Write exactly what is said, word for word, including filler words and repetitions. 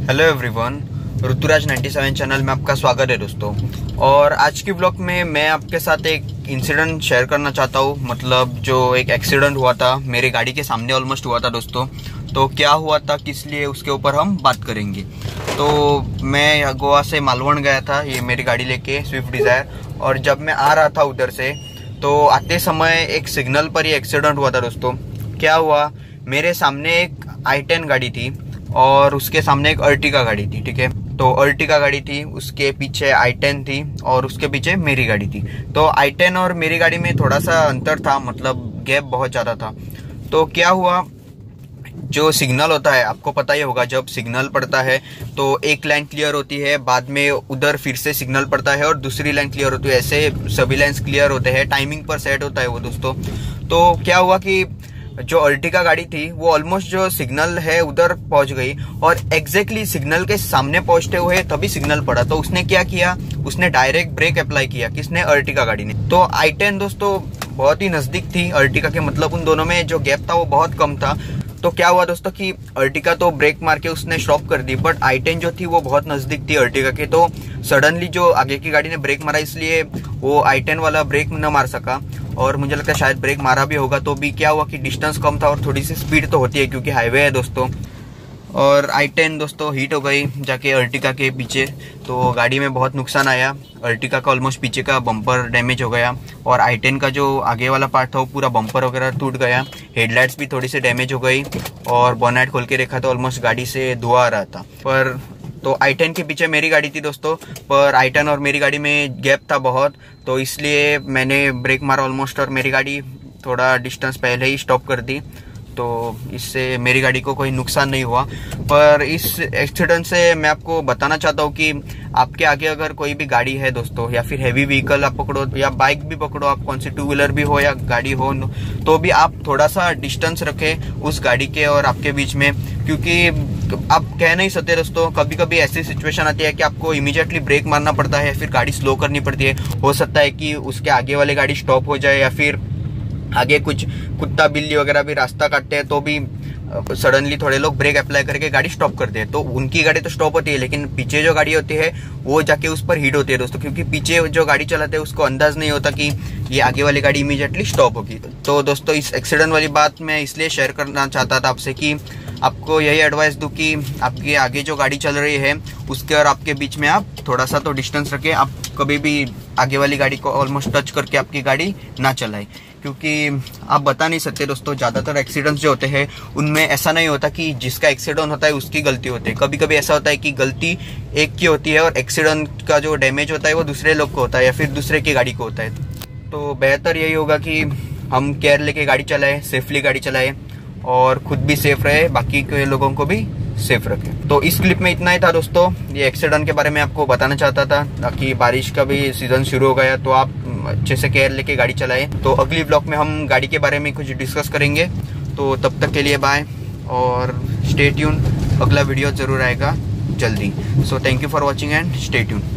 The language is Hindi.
Hello everyone, Rituraj ninety seven channel में आपका स्वागत है दोस्तों। और आज की ब्लॉग में मैं आपके साथ एक इंसिडेंट शेयर करना चाहता हूँ। मतलब जो एक एक्सीडेंट हुआ था मेरी गाड़ी के सामने ऑलमोस्ट हुआ था दोस्तों। तो क्या हुआ था, किस लिए, उसके ऊपर हम बात करेंगे। तो मैं गोवा से मालवण गया था, ये मेरी गाड़ी लेके स्विफ्ट डिजायर। और जब मैं आ रहा था उधर से, तो आते समय एक सिग्नल पर ही एक्सीडेंट हुआ था दोस्तों। क्या हुआ, मेरे सामने एक आई टेन गाड़ी थी और उसके सामने एक अर्टिगा गाड़ी थी। ठीक है, तो अर्टिगा गाड़ी थी, उसके पीछे आई टेन थी और उसके पीछे मेरी गाड़ी थी। तो आई टेन और मेरी गाड़ी में थोड़ा सा अंतर था, मतलब गैप बहुत ज़्यादा था। तो क्या हुआ, जो सिग्नल होता है आपको पता ही होगा, जब सिग्नल पड़ता है तो एक लाइन क्लियर होती है, बाद में उधर फिर से सिग्नल पड़ता है और दूसरी लाइन क्लियर होती है। ऐसे सभी लाइन्स क्लियर होते हैं, टाइमिंग पर सेट होता है वो दोस्तों। तो क्या हुआ कि जो अर्टिगा गाड़ी थी वो ऑलमोस्ट जो सिग्नल है उधर पहुंच गई और एग्जैक्टली सिग्नल के सामने पहुंचते हुए तभी सिग्नल पड़ा। तो उसने क्या किया, उसने डायरेक्ट ब्रेक अप्लाई किया। किसने? अर्टिगा गाड़ी ने। तो आई टेन दोस्तों बहुत ही नजदीक थी अर्टिगा के, मतलब उन दोनों में जो गैप था वो बहुत कम था। तो क्या हुआ दोस्तों कि अर्टिगा तो ब्रेक मार के उसने स्टॉप कर दी, बट आई टेन जो थी वो बहुत नजदीक थी अर्टिगा के। तो सडनली जो आगे की गाड़ी ने ब्रेक मारा, इसलिए वो आई टेन वाला ब्रेक न मार सका और मुझे लगता है शायद ब्रेक मारा भी होगा। तो भी क्या हुआ कि डिस्टेंस कम था और थोड़ी सी स्पीड तो होती है क्योंकि हाईवे है दोस्तों। और आई टेन दोस्तों हिट हो गई जाके अर्टिगा के पीछे। तो गाड़ी में बहुत नुकसान आया, अर्टिगा का ऑलमोस्ट पीछे का बम्पर डैमेज हो गया और आई टेन का जो आगे वाला पार्ट था वो पूरा बम्पर वगैरह टूट गया। हेडलाइट्स भी थोड़ी सी डैमेज हो गई और बोनेट खोल के देखा तो ऑलमोस्ट गाड़ी से धुआं आ रहा था। पर तो आई टेन के पीछे मेरी गाड़ी थी दोस्तों, पर आई टेन और मेरी गाड़ी में गैप था बहुत, तो इसलिए मैंने ब्रेक मारा ऑलमोस्ट और मेरी गाड़ी थोड़ा डिस्टेंस पहले ही स्टॉप कर दी। तो इससे मेरी गाड़ी को कोई नुकसान नहीं हुआ। पर इस एक्सीडेंट से मैं आपको बताना चाहता हूँ कि आपके आगे अगर कोई भी गाड़ी है दोस्तों, या फिर हैवी व्हीकल आप पकड़ो या बाइक भी पकड़ो, आप कौन सी टू व्हीलर भी हो या गाड़ी हो, तो भी आप थोड़ा सा डिस्टेंस रखें उस गाड़ी के और आपके बीच में। क्योंकि आप कह नहीं सकते दोस्तों, कभी कभी ऐसी सिचुएशन आती है कि आपको इमीडिएटली ब्रेक मारना पड़ता है, फिर गाड़ी स्लो करनी पड़ती है। हो सकता है कि उसके आगे वाली गाड़ी स्टॉप हो जाए या फिर आगे कुछ कुत्ता बिल्ली वगैरह भी रास्ता काटते हैं, तो भी सडनली थोड़े लोग ब्रेक अप्लाई करके गाड़ी स्टॉप करते हैं। तो उनकी गाड़ी तो स्टॉप होती है, लेकिन पीछे जो गाड़ी होती है वो जाके उस पर हिट होती है दोस्तों। क्योंकि पीछे जो गाड़ी चलाते हैं उसको अंदाज नहीं होता कि ये आगे वाली गाड़ी इमीडिएटली स्टॉप होगी। तो दोस्तों इस एक्सीडेंट वाली बात मैं इसलिए शेयर करना चाहता था आपसे कि आपको यही एडवाइस दूं कि आपके आगे जो गाड़ी चल रही है उसके और आपके बीच में आप थोड़ा सा तो डिस्टेंस रखें। आप कभी भी आगे वाली गाड़ी को ऑलमोस्ट टच करके आपकी गाड़ी ना चलाएं, क्योंकि आप बता नहीं सकते दोस्तों। ज़्यादातर एक्सीडेंट्स जो होते हैं उनमें ऐसा नहीं होता कि जिसका एक्सीडेंट होता है उसकी गलती होती है। कभी कभी ऐसा होता है कि गलती एक की होती है और एक्सीडेंट का जो डैमेज होता है वो दूसरे लोग को होता है या फिर दूसरे की गाड़ी को होता है। तो बेहतर यही होगा कि हम केयर लेके गाड़ी चलाएं, सेफली गाड़ी चलाएं और खुद भी सेफ रहे, बाकी के लोगों को भी सेफ रखें। तो इस क्लिप में इतना ही था दोस्तों, ये एक्सीडेंट के बारे में आपको बताना चाहता था, ताकि बारिश का भी सीजन शुरू हो गया तो आप अच्छे से केयर लेके गाड़ी चलाएं। तो अगली ब्लॉग में हम गाड़ी के बारे में कुछ डिस्कस करेंगे। तो तब तक के लिए बाय और स्टे ट्यून, अगला वीडियो जरूर आएगा जल्दी। So thank you for watching and stay tune.